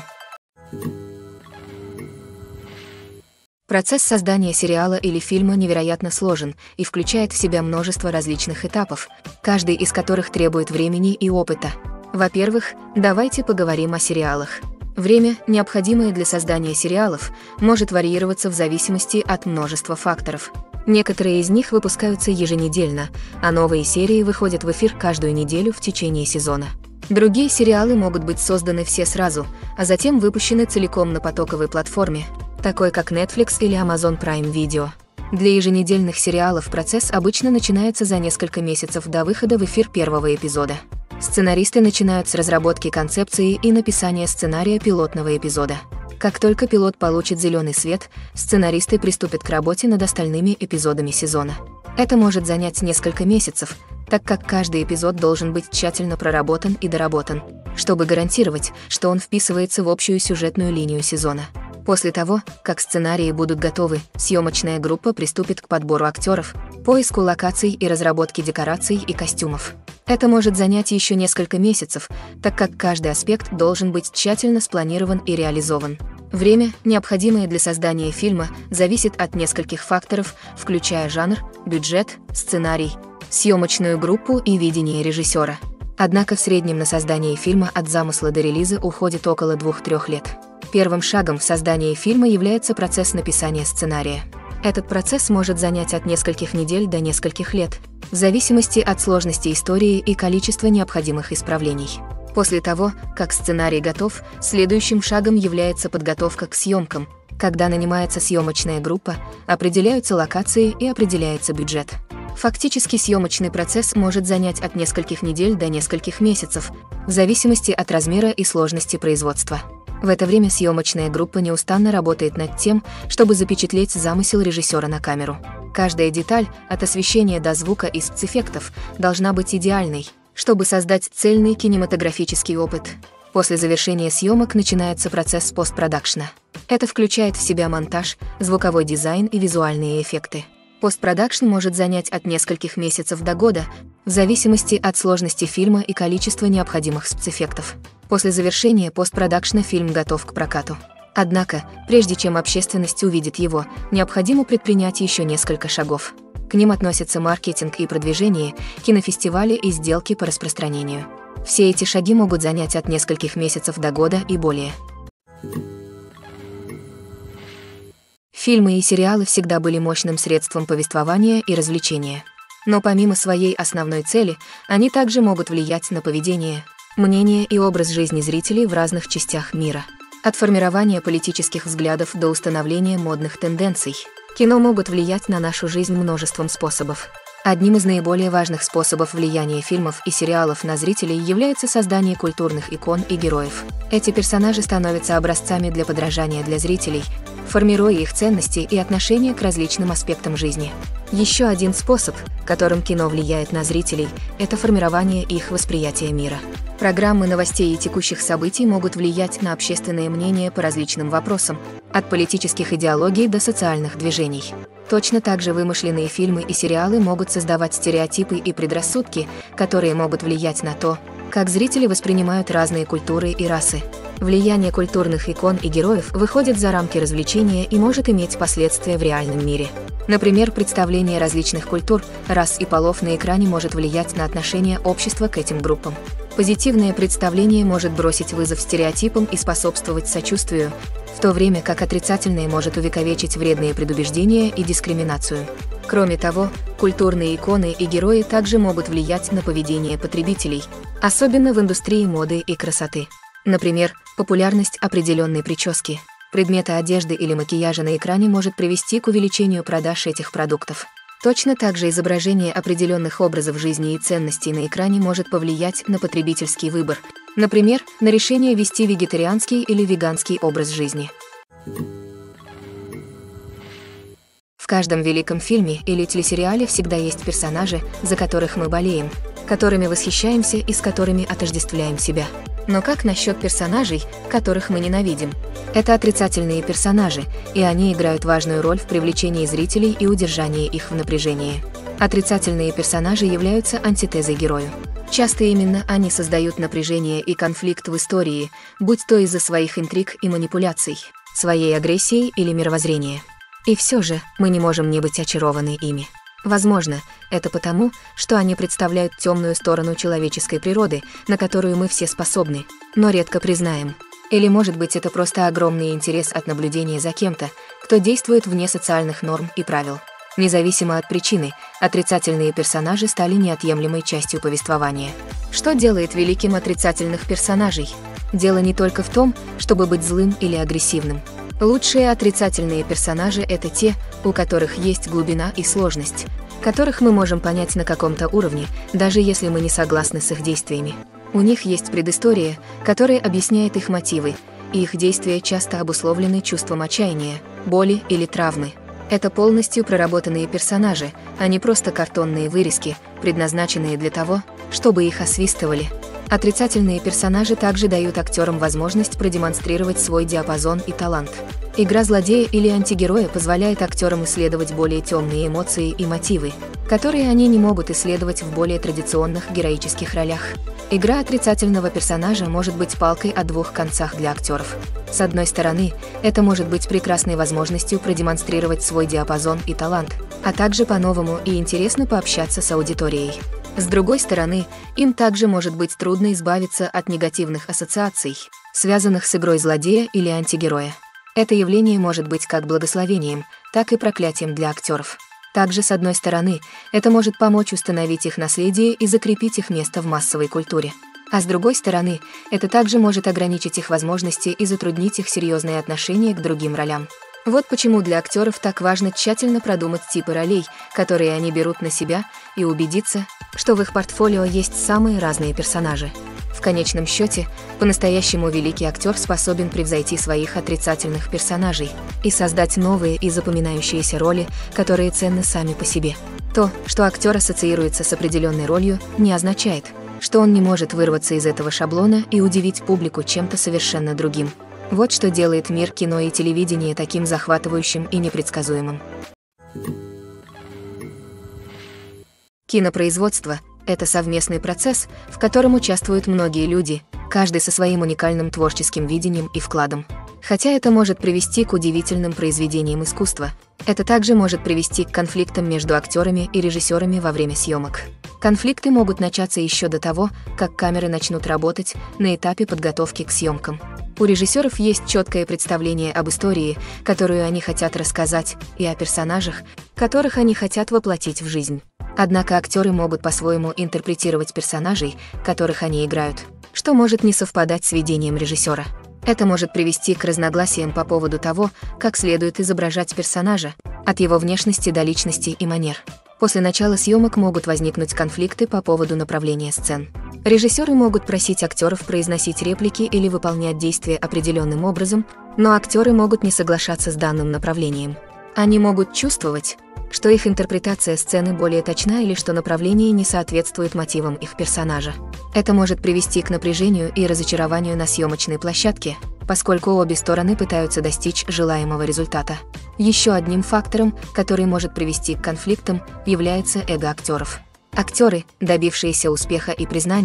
Процесс создания сериала или фильма невероятно сложен и включает в себя множество различных этапов, каждый из которых требует времени и опыта. Во-первых, давайте поговорим о сериалах. Время, необходимое для создания сериалов, может варьироваться в зависимости от множества факторов. Некоторые из них выпускаются еженедельно, а новые серии выходят в эфир каждую неделю в течение сезона. Другие сериалы могут быть созданы все сразу, а затем выпущены целиком на потоковой платформе, такой как Netflix или Amazon Prime Video. Для еженедельных сериалов процесс обычно начинается за несколько месяцев до выхода в эфир первого эпизода. Сценаристы начинают с разработки концепции и написания сценария пилотного эпизода. Как только пилот получит зеленый свет, сценаристы приступят к работе над остальными эпизодами сезона. Это может занять несколько месяцев, так как каждый эпизод должен быть тщательно проработан и доработан, чтобы гарантировать, что он вписывается в общую сюжетную линию сезона. После того, как сценарии будут готовы, съемочная группа приступит к подбору актеров, поиску локаций и разработке декораций и костюмов. Это может занять еще несколько месяцев, так как каждый аспект должен быть тщательно спланирован и реализован. Время, необходимое для создания фильма, зависит от нескольких факторов, включая жанр, бюджет, сценарий, съемочную группу и видение режиссера. Однако в среднем на создание фильма от замысла до релиза уходит около 2-3 лет. Первым шагом в создании фильма является процесс написания сценария. Этот процесс может занять от нескольких недель до нескольких лет, в зависимости от сложности истории и количества необходимых исправлений. После того, как сценарий готов, следующим шагом является подготовка к съемкам, когда нанимается съемочная группа, определяются локации и определяется бюджет. Фактически съемочный процесс может занять от нескольких недель до нескольких месяцев, в зависимости от размера и сложности производства. В это время съемочная группа неустанно работает над тем, чтобы запечатлеть замысел режиссера на камеру. Каждая деталь, от освещения до звука и спецэффектов, должна быть идеальной, чтобы создать цельный кинематографический опыт. После завершения съемок начинается процесс постпродакшна. Это включает в себя монтаж, звуковой дизайн и визуальные эффекты. Постпродакшн может занять от нескольких месяцев до года, в зависимости от сложности фильма и количества необходимых спецэффектов. После завершения постпродакшна фильм готов к прокату. Однако, прежде чем общественность увидит его, необходимо предпринять еще несколько шагов. К ним относятся маркетинг и продвижение, кинофестивали и сделки по распространению. Все эти шаги могут занять от нескольких месяцев до года и более. Фильмы и сериалы всегда были мощным средством повествования и развлечения. Но помимо своей основной цели, они также могут влиять на поведение, мнение и образ жизни зрителей в разных частях мира. От формирования политических взглядов до установления модных тенденций, кино могут влиять на нашу жизнь множеством способов. Одним из наиболее важных способов влияния фильмов и сериалов на зрителей является создание культурных икон и героев. Эти персонажи становятся образцами для подражания для зрителей, формируя их ценности и отношения к различным аспектам жизни. Еще один способ, которым кино влияет на зрителей, это формирование их восприятия мира. Программы новостей и текущих событий могут влиять на общественное мнение по различным вопросам, от политических идеологий до социальных движений. Точно так же вымышленные фильмы и сериалы могут создавать стереотипы и предрассудки, которые могут влиять на то, как зрители воспринимают разные культуры и расы. Влияние культурных икон и героев выходит за рамки развлечения и может иметь последствия в реальном мире. Например, представление различных культур, рас и полов на экране может влиять на отношение общества к этим группам. Позитивное представление может бросить вызов стереотипам и способствовать сочувствию, в то время как отрицательное может увековечить вредные предубеждения и дискриминацию. Кроме того, культурные иконы и герои также могут влиять на поведение потребителей, особенно в индустрии моды и красоты. Например, популярность определенной прически, предмета одежды или макияжа на экране может привести к увеличению продаж этих продуктов. Точно так же изображение определенных образов жизни и ценностей на экране может повлиять на потребительский выбор, например, на решение вести вегетарианский или веганский образ жизни. В каждом великом фильме или телесериале всегда есть персонажи, за которых мы болеем, которыми восхищаемся и с которыми отождествляем себя. Но как насчет персонажей, которых мы ненавидим? Это отрицательные персонажи, и они играют важную роль в привлечении зрителей и удержании их в напряжении. Отрицательные персонажи являются антитезой герою. Часто именно они создают напряжение и конфликт в истории, будь то из-за своих интриг и манипуляций, своей агрессии или мировоззрения. И все же мы не можем не быть очарованы ими. Возможно, это потому, что они представляют темную сторону человеческой природы, на которую мы все способны, но редко признаем. Или, может быть, это просто огромный интерес от наблюдения за кем-то, кто действует вне социальных норм и правил. Независимо от причины, отрицательные персонажи стали неотъемлемой частью повествования. Что делает великим отрицательных персонажей? Дело не только в том, чтобы быть злым или агрессивным. Лучшие отрицательные персонажи — это те, у которых есть глубина и сложность, которых мы можем понять на каком-то уровне, даже если мы не согласны с их действиями. У них есть предыстория, которая объясняет их мотивы, и их действия часто обусловлены чувством отчаяния, боли или травмы. Это полностью проработанные персонажи, а не просто картонные вырезки, предназначенные для того, чтобы их освистывали. Отрицательные персонажи также дают актерам возможность продемонстрировать свой диапазон и талант. Игра злодея или антигероя позволяет актерам исследовать более темные эмоции и мотивы, которые они не могут исследовать в более традиционных героических ролях. Игра отрицательного персонажа может быть палкой о двух концах для актеров. С одной стороны, это может быть прекрасной возможностью продемонстрировать свой диапазон и талант, а также по-новому и интересно пообщаться с аудиторией. С другой стороны, им также может быть трудно избавиться от негативных ассоциаций, связанных с игрой злодея или антигероя. Это явление может быть как благословением, так и проклятием для актеров. Также, с одной стороны, это может помочь установить их наследие и закрепить их место в массовой культуре. А с другой стороны, это также может ограничить их возможности и затруднить их серьезные отношения к другим ролям. Вот почему для актеров так важно тщательно продумать типы ролей, которые они берут на себя, и убедиться, что в их портфолио есть самые разные персонажи. В конечном счете, по-настоящему великий актер способен превзойти своих отрицательных персонажей и создать новые и запоминающиеся роли, которые ценны сами по себе. То, что актер ассоциируется с определенной ролью, не означает, что он не может вырваться из этого шаблона и удивить публику чем-то совершенно другим. Вот что делает мир кино и телевидения таким захватывающим и непредсказуемым. Кинопроизводство — это совместный процесс, в котором участвуют многие люди, каждый со своим уникальным творческим видением и вкладом. Хотя это может привести к удивительным произведениям искусства, это также может привести к конфликтам между актерами и режиссерами во время съемок. Конфликты могут начаться еще до того, как камеры начнут работать на этапе подготовки к съемкам. У режиссеров есть четкое представление об истории, которую они хотят рассказать, и о персонажах, которых они хотят воплотить в жизнь. Однако актеры могут по-своему интерпретировать персонажей, которых они играют, что может не совпадать с видением режиссера. Это может привести к разногласиям по поводу того, как следует изображать персонажа, от его внешности до личности и манер. После начала съемок могут возникнуть конфликты по поводу направления сцен. Режиссеры могут просить актеров произносить реплики или выполнять действия определенным образом, но актеры могут не соглашаться с данным направлением. Они могут чувствовать, что их интерпретация сцены более точна или что направление не соответствует мотивам их персонажа. Это может привести к напряжению и разочарованию на съемочной площадке, поскольку обе стороны пытаются достичь желаемого результата. Еще одним фактором, который может привести к конфликтам, является эго актеров. Актеры, добившиеся успеха и признания,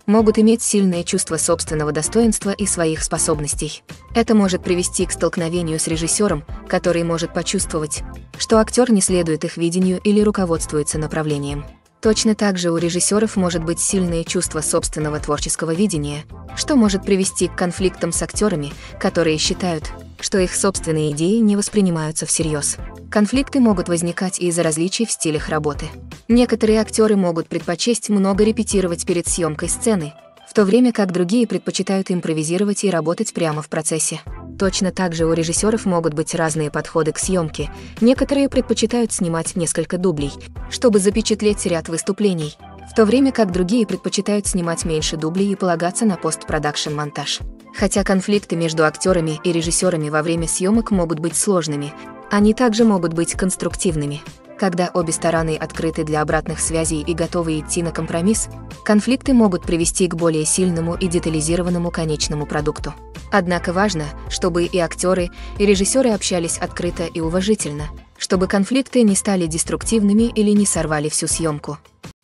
могут иметь сильное чувство собственного достоинства и своих способностей. Это может привести к столкновению с режиссером, который может почувствовать, что актер не следует их видению или руководствуется направлением. Точно так же у режиссеров может быть сильное чувство собственного творческого видения, что может привести к конфликтам с актерами, которые считают, что их собственные идеи не воспринимаются всерьез. Конфликты могут возникать из-за различий в стилях работы. Некоторые актеры могут предпочесть много репетировать перед съемкой сцены, в то время как другие предпочитают импровизировать и работать прямо в процессе. Точно так же у режиссеров могут быть разные подходы к съемке. Некоторые предпочитают снимать несколько дублей, чтобы запечатлеть ряд выступлений, в то время как другие предпочитают снимать меньше дублей и полагаться на постпродакшн-монтаж. Хотя конфликты между актерами и режиссерами во время съемок могут быть сложными, они также могут быть конструктивными. Когда обе стороны открыты для обратных связей и готовы идти на компромисс, конфликты могут привести к более сильному и детализированному конечному продукту. Однако важно, чтобы и актеры, и режиссеры общались открыто и уважительно, чтобы конфликты не стали деструктивными или не сорвали всю съемку.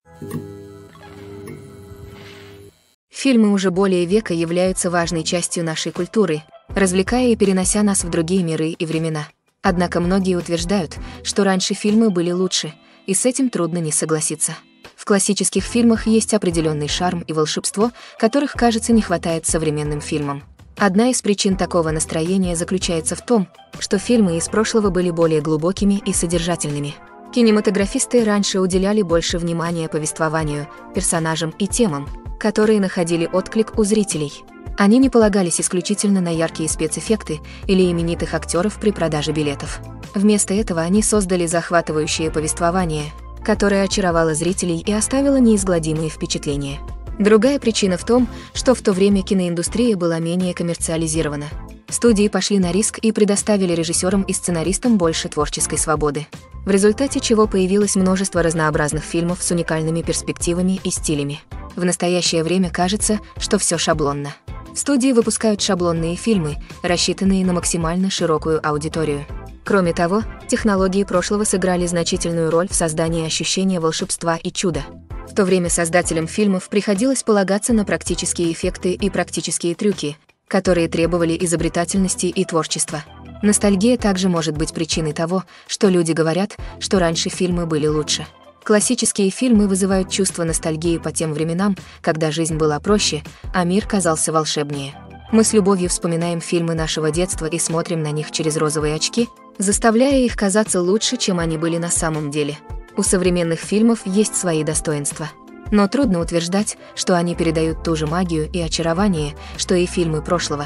Фильмы уже более века являются важной частью нашей культуры, развлекая и перенося нас в другие миры и времена. Однако многие утверждают, что раньше фильмы были лучше, и с этим трудно не согласиться. В классических фильмах есть определенный шарм и волшебство, которых, кажется, не хватает современным фильмам. Одна из причин такого настроения заключается в том, что фильмы из прошлого были более глубокими и содержательными. Кинематографисты раньше уделяли больше внимания повествованию, персонажам и темам, которые находили отклик у зрителей. Они не полагались исключительно на яркие спецэффекты или именитых актеров при продаже билетов. Вместо этого они создали захватывающее повествование, которое очаровало зрителей и оставило неизгладимые впечатления. Другая причина в том, что в то время киноиндустрия была менее коммерциализирована. Студии пошли на риск и предоставили режиссерам и сценаристам больше творческой свободы, в результате чего появилось множество разнообразных фильмов с уникальными перспективами и стилями. В настоящее время кажется, что все шаблонно. Студии выпускают шаблонные фильмы, рассчитанные на максимально широкую аудиторию. Кроме того, технологии прошлого сыграли значительную роль в создании ощущения волшебства и чуда. В то время создателям фильмов приходилось полагаться на практические эффекты и практические трюки, которые требовали изобретательности и творчества. Ностальгия также может быть причиной того, что люди говорят, что раньше фильмы были лучше. Классические фильмы вызывают чувство ностальгии по тем временам, когда жизнь была проще, а мир казался волшебнее. Мы с любовью вспоминаем фильмы нашего детства и смотрим на них через розовые очки, заставляя их казаться лучше, чем они были на самом деле. У современных фильмов есть свои достоинства. Но трудно утверждать, что они передают ту же магию и очарование, что и фильмы прошлого.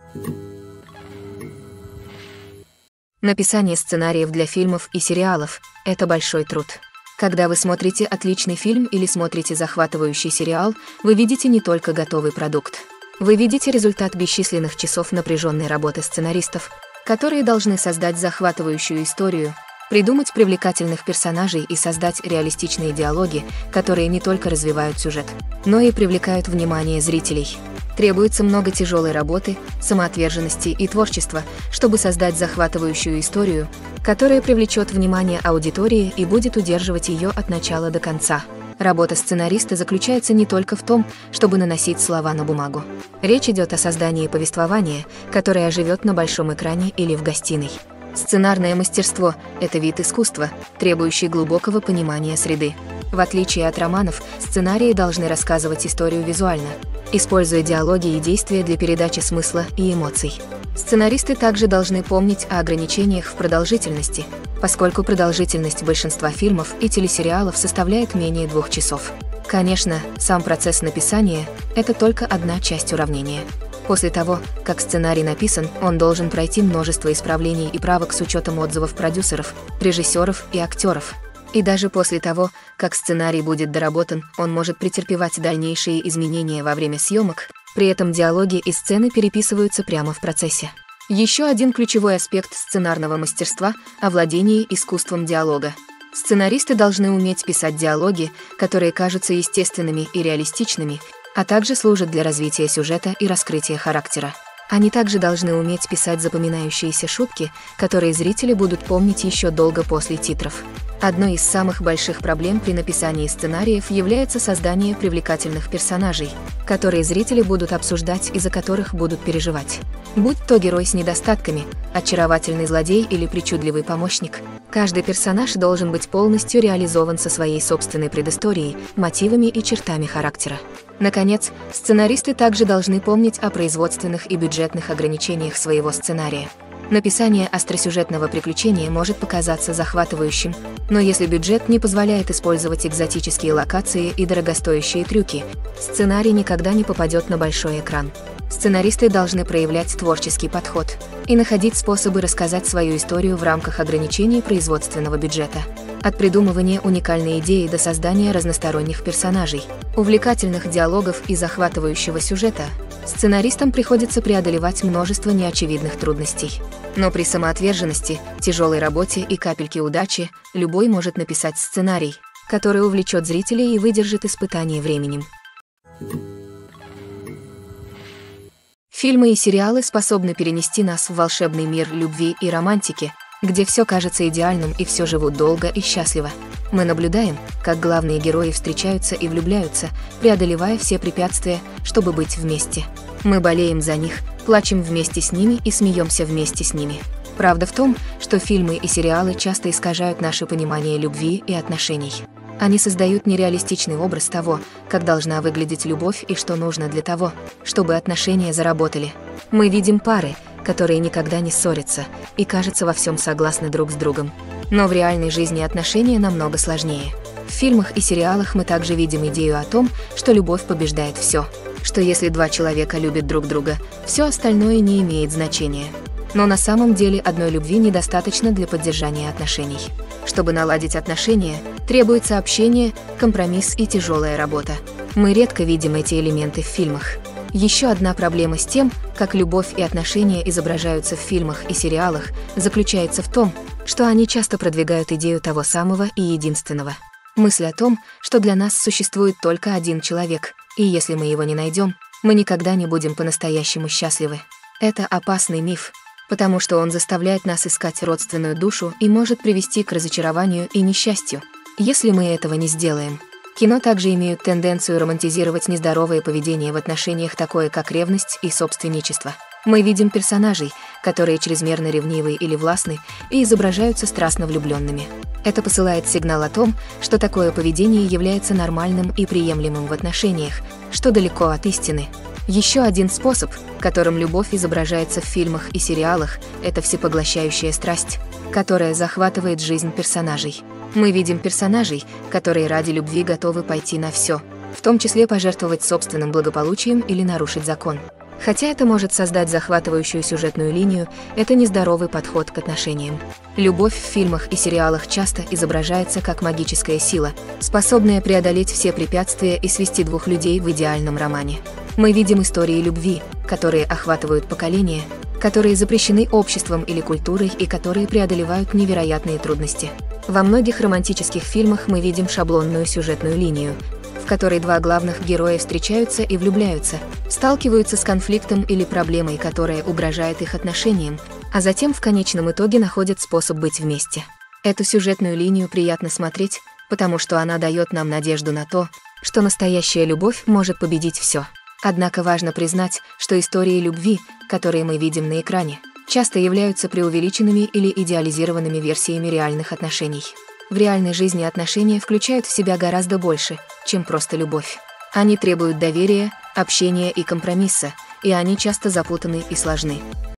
Написание сценариев для фильмов и сериалов – это большой труд. Когда вы смотрите отличный фильм или смотрите захватывающий сериал, вы видите не только готовый продукт. Вы видите результат бесчисленных часов напряженной работы сценаристов, которые должны создать захватывающую историю, придумать привлекательных персонажей и создать реалистичные диалоги, которые не только развивают сюжет, но и привлекают внимание зрителей. Требуется много тяжелой работы, самоотверженности и творчества, чтобы создать захватывающую историю, которая привлечет внимание аудитории и будет удерживать ее от начала до конца. Работа сценариста заключается не только в том, чтобы наносить слова на бумагу. Речь идет о создании повествования, которое оживет на большом экране или в гостиной. Сценарное мастерство – это вид искусства, требующий глубокого понимания среды. В отличие от романов, сценарии должны рассказывать историю визуально, используя диалоги и действия для передачи смысла и эмоций. Сценаристы также должны помнить о ограничениях в продолжительности, поскольку продолжительность большинства фильмов и телесериалов составляет менее 2 часов. Конечно, сам процесс написания – это только одна часть уравнения. После того, как сценарий написан, он должен пройти множество исправлений и правок с учетом отзывов продюсеров, режиссеров и актеров. И даже после того, как сценарий будет доработан, он может претерпевать дальнейшие изменения во время съемок, при этом диалоги и сцены переписываются прямо в процессе. Еще один ключевой аспект сценарного мастерства – овладение искусством диалога. Сценаристы должны уметь писать диалоги, которые кажутся естественными и реалистичными, а также служат для развития сюжета и раскрытия характера. Они также должны уметь писать запоминающиеся шутки, которые зрители будут помнить еще долго после титров. Одной из самых больших проблем при написании сценариев является создание привлекательных персонажей, которые зрители будут обсуждать и за которых будут переживать. Будь то герой с недостатками, очаровательный злодей или причудливый помощник, каждый персонаж должен быть полностью реализован со своей собственной предысторией, мотивами и чертами характера. Наконец, сценаристы также должны помнить о производственных и бюджетных ограничениях своего сценария. Написание остросюжетного приключения может показаться захватывающим, но если бюджет не позволяет использовать экзотические локации и дорогостоящие трюки, сценарий никогда не попадет на большой экран. Сценаристы должны проявлять творческий подход и находить способы рассказать свою историю в рамках ограничений производственного бюджета. От придумывания уникальной идеи до создания разносторонних персонажей, увлекательных диалогов и захватывающего сюжета, сценаристам приходится преодолевать множество неочевидных трудностей. Но при самоотверженности, тяжелой работе и капельке удачи любой может написать сценарий, который увлечет зрителей и выдержит испытание временем. Фильмы и сериалы способны перенести нас в волшебный мир любви и романтики, где все кажется идеальным и все живут долго и счастливо. Мы наблюдаем, как главные герои встречаются и влюбляются, преодолевая все препятствия, чтобы быть вместе. Мы болеем за них, плачем вместе с ними и смеемся вместе с ними. Правда в том, что фильмы и сериалы часто искажают наше понимание любви и отношений. Они создают нереалистичный образ того, как должна выглядеть любовь и что нужно для того, чтобы отношения заработали. Мы видим пары, которые никогда не ссорятся и, кажется, во всем согласны друг с другом. Но в реальной жизни отношения намного сложнее. В фильмах и сериалах мы также видим идею о том, что любовь побеждает все, что если два человека любят друг друга, все остальное не имеет значения. Но на самом деле одной любви недостаточно для поддержания отношений. Чтобы наладить отношения, требуется общение, компромисс и тяжелая работа. Мы редко видим эти элементы в фильмах. Еще одна проблема с тем, как любовь и отношения изображаются в фильмах и сериалах, заключается в том, что они часто продвигают идею того самого и единственного. Мысль о том, что для нас существует только один человек, и если мы его не найдем, мы никогда не будем по-настоящему счастливы. Это опасный миф, потому что он заставляет нас искать родственную душу и может привести к разочарованию и несчастью, если мы этого не сделаем. Кино также имеют тенденцию романтизировать нездоровое поведение в отношениях, такое как ревность и собственничество. Мы видим персонажей, которые чрезмерно ревнивы или властны и изображаются страстно влюбленными. Это посылает сигнал о том, что такое поведение является нормальным и приемлемым в отношениях, что далеко от истины. Еще один способ, которым любовь изображается в фильмах и сериалах, это всепоглощающая страсть, которая захватывает жизнь персонажей. Мы видим персонажей, которые ради любви готовы пойти на все, в том числе пожертвовать собственным благополучием или нарушить закон. Хотя это может создать захватывающую сюжетную линию, это нездоровый подход к отношениям. Любовь в фильмах и сериалах часто изображается как магическая сила, способная преодолеть все препятствия и свести двух людей в идеальном романе. Мы видим истории любви, которые охватывают поколения, которые запрещены обществом или культурой и которые преодолевают невероятные трудности. Во многих романтических фильмах мы видим шаблонную сюжетную линию, в которой два главных героя встречаются и влюбляются, сталкиваются с конфликтом или проблемой, которая угрожает их отношениям, а затем в конечном итоге находят способ быть вместе. Эту сюжетную линию приятно смотреть, потому что она дает нам надежду на то, что настоящая любовь может победить все. Однако важно признать, что истории любви, которые мы видим на экране, часто являются преувеличенными или идеализированными версиями реальных отношений. В реальной жизни отношения включают в себя гораздо больше, чем просто любовь. Они требуют доверия, общения и компромисса, и они часто запутаны и сложны.